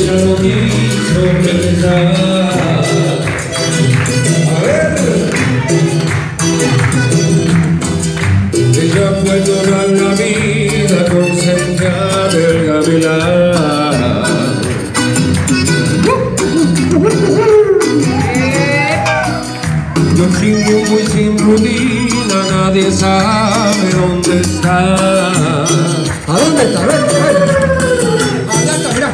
ella no quiso regresar. A ver. Ella fue toda la vida consentida del gavilán. Yo sin rumbo y sin rutina, nadie sabe dónde está. ¿A dónde está? A ver. Allá está, mirá.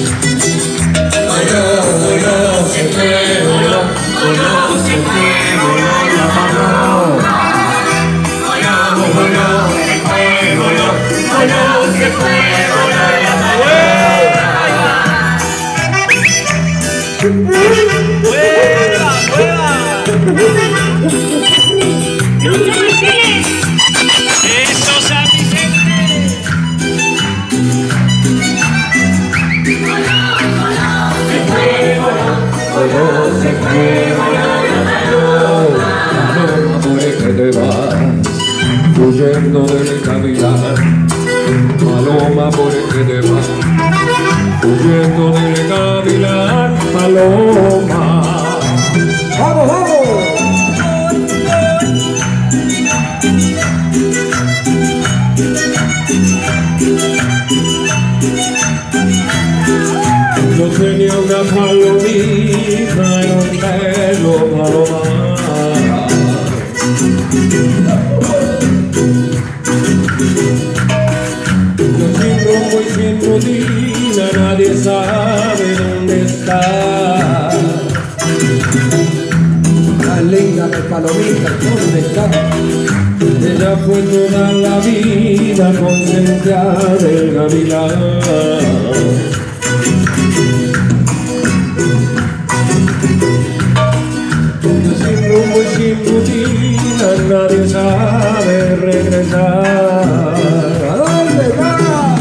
Voló, voló, se fue, voló, voló, se fue, voló la paloma. Voló, voló, se fue, voló, voló, se fue, voló la paloma. ¡Vuela, vuela! ¡Eso, San Vicente! Voló, se fue, voló la paloma. Paloma, por el que te vas, huyendo del gavilán. Paloma, por el que te vas, huyendo del gavilán. Paloma. ¡Vamos, vamos! Yo tenía una palomita en un pelo palomar. Yo sin rumbo y sin rutina, nadie sabe dónde está. La linda de palomita, ¿dónde está? Ella fue toda la vida consentida del gavilán. Sin rumbo y sin rutina, nadie sabe regresar. ¿A dónde va?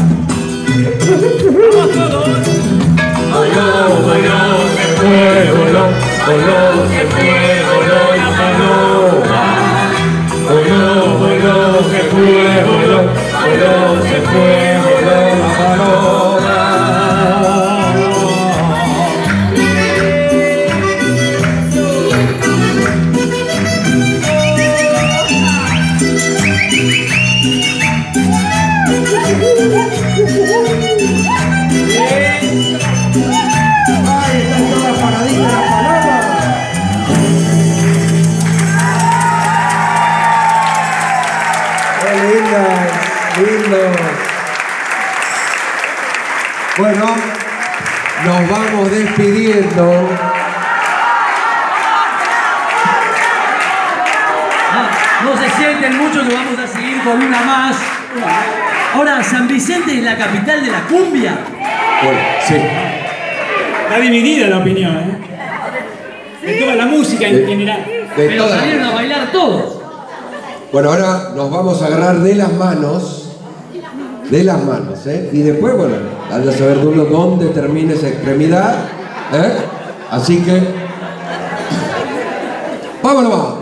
Voló, voló, se fue, voló, voló, se fue, voló la paloma. Voló, voló, se fue, voló, voló, se fue, voló la paloma. ¡Ahí está toda paradita la paloma! ¡Qué lindo! Bueno, nos vamos despidiendo. No se sienten mucho que vamos a seguir con una más. Ahora, San Vicente es la capital de la cumbia. Bueno, sí. Está dividida la opinión, ¿eh? De toda la música en general. Pero salieron a bailar todos. Bueno, ahora nos vamos a agarrar de las manos, ¿eh? Y después, bueno, hay que saber dónde termina esa extremidad, ¿eh? Así que, vámonos.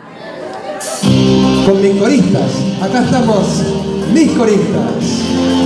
Con mis coristas, acá estamos, mis coristas.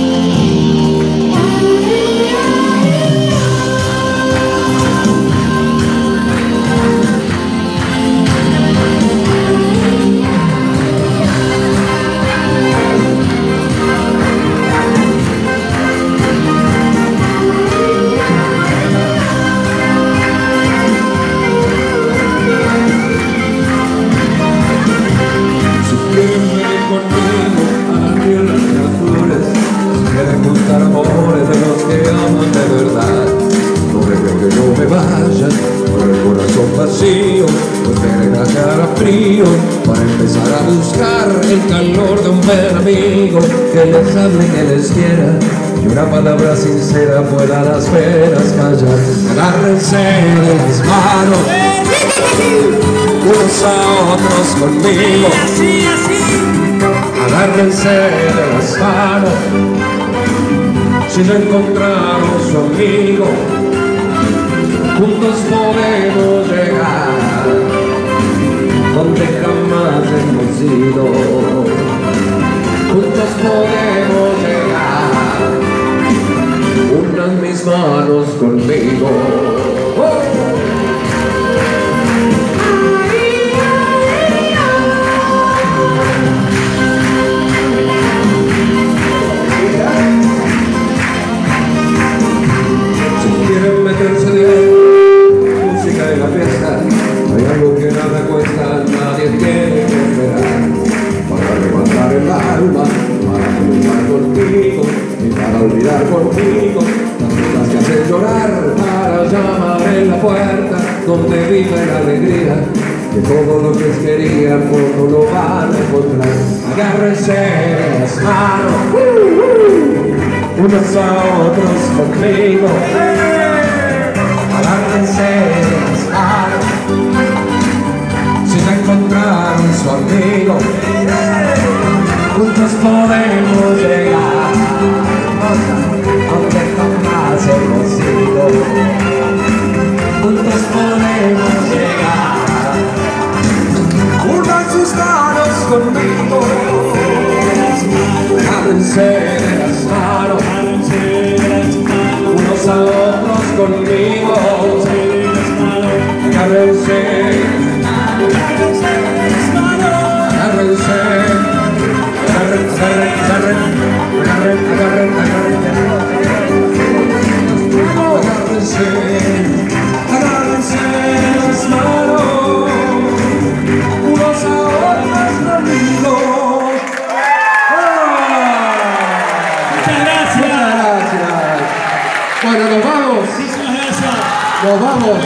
Para empezar a buscar el calor de un buen amigo que les hable, que les quiera y una palabra sincera pueda las penas callar. Agárrense de las manos unos a otros conmigo. Agárrense de las manos si no encontraron su amigo. Juntos podemos llegar donde jamás hemos ido. Juntos podemos llegar. Unas mis manos otros conmigo. Si quieren meterse bien, música y la fiesta, hay algo que nada cuesta, nadie tiene que esperar. Para levantar el alma, para luchar contigo y para olvidar contigo las cosas que hacen llorar, para llamar en la puerta donde vive la alegría, que todo lo que querían poco lo van a encontrar. Agárrense de las manos, unos a otros conmigo. Agárrense de las manos, si no encontraron su amigo, juntos podemos llegar donde jamás hemos ido. Juntos podemos llegar. Unan sus manos conmigo. Agárrense de las manos, unos a otros conmigo. Agárrense. Agárrense las manos, unos a otros conmigo. Muchas gracias. Gracias. Bueno, nos vamos. Muchísimas gracias. Nos vamos.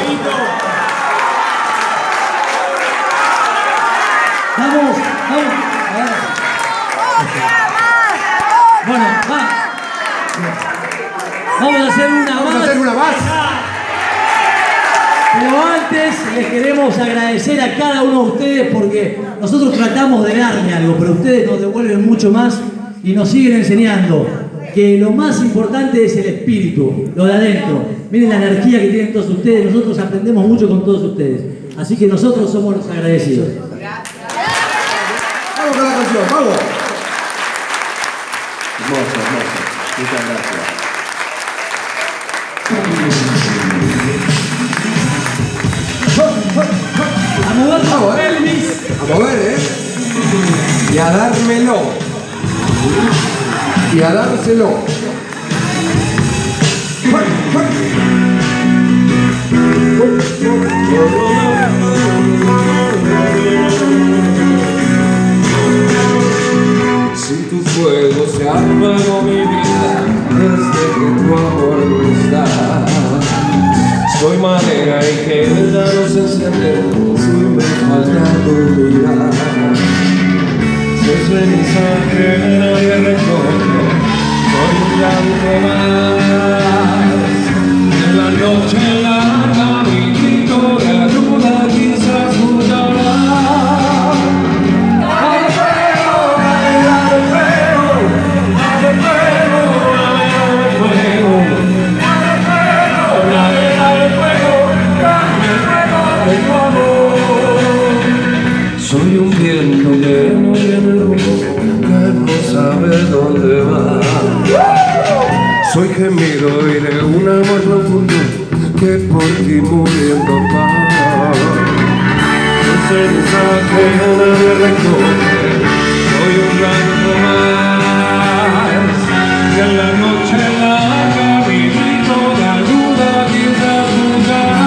Vamos, vamos. Bueno, va. Vamos a hacer una Vamos a más. hacer una más. Pero antes les queremos agradecer a cada uno de ustedes porque nosotros tratamos de darle algo, pero ustedes nos devuelven mucho más y nos siguen enseñando que lo más importante es el espíritu, lo de adentro. Miren la energía que tienen todos ustedes, nosotros aprendemos mucho con todos ustedes. Así que nosotros somos los agradecidos. Vamos con la canción, vamos. Hermoso, hermoso. Muchas gracias. A mover Vamos, la pelvis. A mover, y a dármelo. Y a dárselo. Si tu fuego se ha apagado mi vida desde que tu amor no está, soy madera y que ya no se enciende si me falta tu mirar. Soy ceniza que nadie recoge, soy un llanto más. En la noche larga mi grito de ayuda quizás mudará. Soy un viento que no tiene rumbo, que no sabe dónde va. Soy gemido y de un amor profundo que por ti muriendo va. Soy ceniza que nadie recoge, soy un blanco más. Y en la noche larga mi grito de ayuda quizás mudará.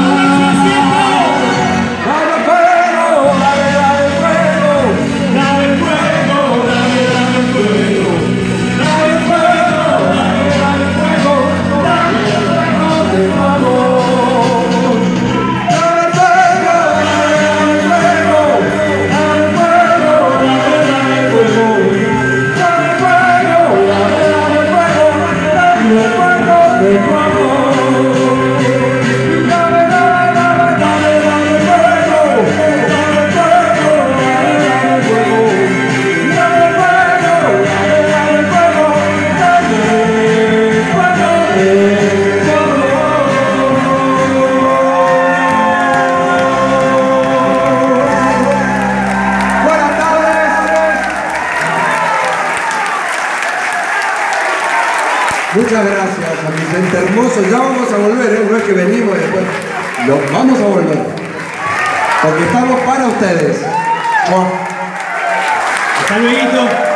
Muchas gracias, San Vicente hermoso. Ya vamos a volver, ¿eh? No es que venimos y después. No, vamos a volver. Porque estamos para ustedes. Hasta luego.